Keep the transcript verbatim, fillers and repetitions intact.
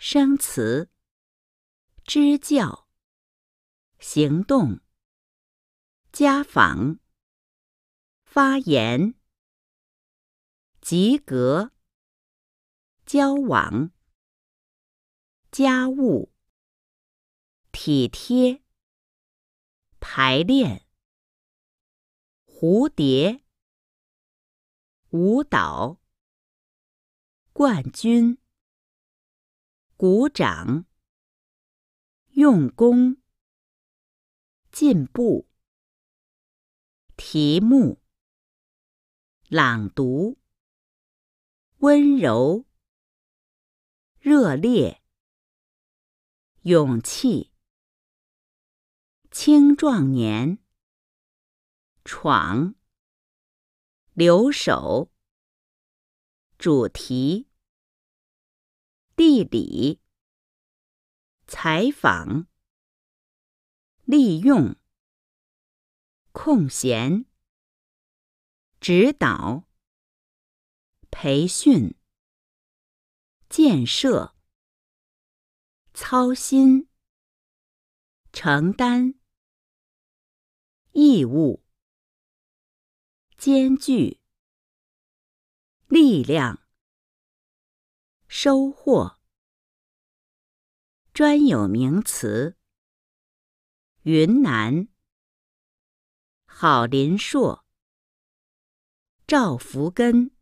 生词、支教、行动、家访、发言、及格、交往、家务、体贴、排练、蝴蝶、舞蹈、冠军、鼓掌、用功、进步、题目、朗读、温柔、热烈、勇气、青壮年、闯、留守、主题、地理、采访、利用、空闲、指导、培训、建设、操心、承担、义务、艰巨、力量、收获、专有名词、云南、郝林硕、赵福根。